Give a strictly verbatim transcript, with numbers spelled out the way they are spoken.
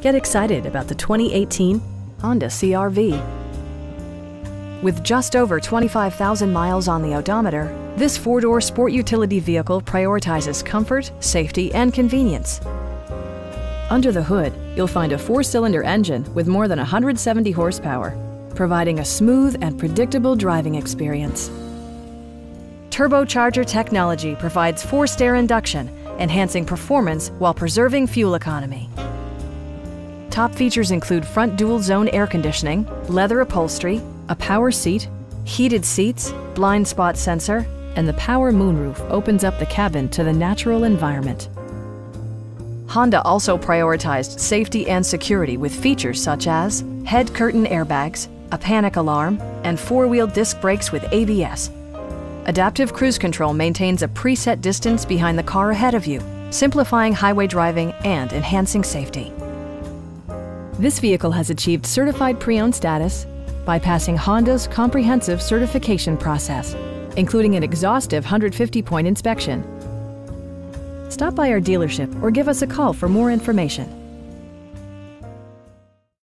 Get excited about the twenty eighteen Honda C R V. With just over twenty-five thousand miles on the odometer, this four-door sport utility vehicle prioritizes comfort, safety, and convenience. Under the hood, you'll find a four-cylinder engine with more than one hundred seventy horsepower, providing a smooth and predictable driving experience. Turbocharger technology provides forced air induction, enhancing performance while preserving fuel economy. Top features include front dual-zone air conditioning, leather upholstery, a power seat, heated seats, blind spot sensor, and the power moonroof opens up the cabin to the natural environment. Honda also prioritized safety and security with features such as head curtain airbags, a panic alarm, and four-wheel disc brakes with A B S. Adaptive Cruise Control maintains a preset distance behind the car ahead of you, simplifying highway driving and enhancing safety. This vehicle has achieved certified pre-owned status by passing Honda's comprehensive certification process, including an exhaustive one hundred fifty point inspection. Stop by our dealership or give us a call for more information.